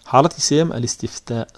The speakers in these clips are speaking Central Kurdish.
حالتي سيم الاستفتاء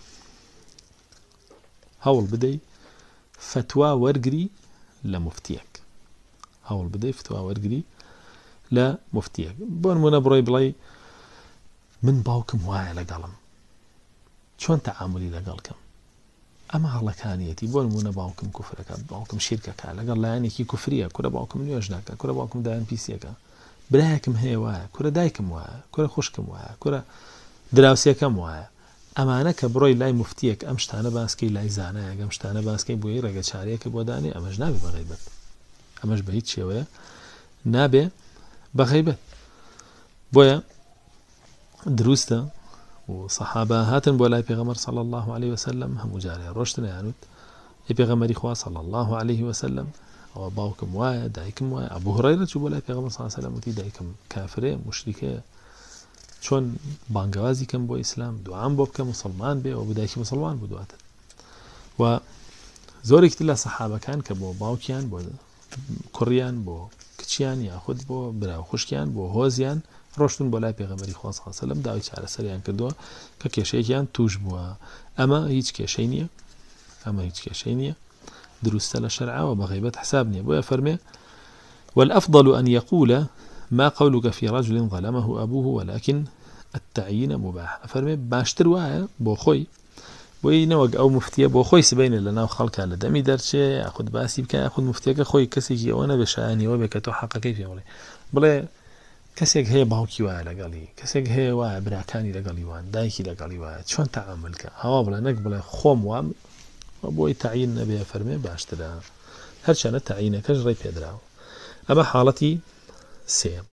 هول بدي فتوى ورقري لمفتيك هول بدي فتوى ورقري لمفتيك بون من بروي بلاي من باوكم واعي لقلم شون تعاملي لقلكم أما هلا كانيتي بون من باوكم كفرك باوكم شركك لقل يعني كي كفرية كل باوكم نيوجناك كل باوكم داين بيسيك براكم هي واعي كل دايكم واعي كل خوشكم واعي كل دراوسيكم واعي ئەمانە کە بڕۆی لای مفتیەک ئەم شتانە باسکەی لای زانایە ئەم شتانە باسکەی بۆی ڕێگە چارەیەکە بۆ دانێ ئەمەش نابێ بە غەیبەت ئەمەش بە هیچ شێوەیە نابێ بە غەیبەت بۆیە دروستە و سەحابە هاتن بۆ لای پێغەمبەر صلی الله عليه وسلم هەموو جارێ ڕۆشتن یانوت ئەی پێغەمبەری خوا صلی الله عليه وسلم ئەوە باوکم وایە دایکم وایە ئەبوو هورەیرە چوو بۆ لای پێغەمبەر صلی الله عليه وسلم وتی دایکم کافرەیە موشریکەیە چۆن بانگەوازی کەم بۆ ئیسلام دوعام بۆ بکە مسلمان بێ و بدایکی مسلمان بدواتن و زۆرێکی لە سەحابەکان کە بۆ باوکیان بۆ کوڕیان بۆ کچیان یاخود بۆ براو خوشکیان بۆ هۆزیان ڕۆشتن بۆ لای پێغەمبەری خوا صلی الله عليه وسلم داوای چارەسەریان کردووە کە کێشەیەکیان توش بووە ئەمە هیچ کێشەی نییە ئەمە هیچ کێشەی نییە دروستە لە شەرعەوە بە غەیبەت حساب نییە بۆیە فەرمێ والأفضل أن يقول ما قولك في رجل ظلمه أبوه ولكن التعيين مباح أفرمي باشتر وایە بۆ خۆی بۆی نەوەک ئەو مفتیە بۆ خۆی سبەینە لە ناو خەڵکە لە دەمی دەرچێ یاخود باسی بکە یاخود مفتیەکە خۆی کەسێکی ئەوە نەبێ شایانیەوە بێ کە تۆ حەقەکەی پێ بڵێ بڵێ کەسێک هەیە باوکی وایە لەگەڵی کەسێک هەیە وایە براکانی لەگەڵی وان دایکی لەگەڵی وایە چۆن تەعاملکە هەوا بڵێ نەک بڵێ خۆم وام بۆی تعیین نەبێ فەرمێ باشترە هەرچەنە تعیینەکەش ڕێی پێدراوە ئەمە حاڵەتی سێم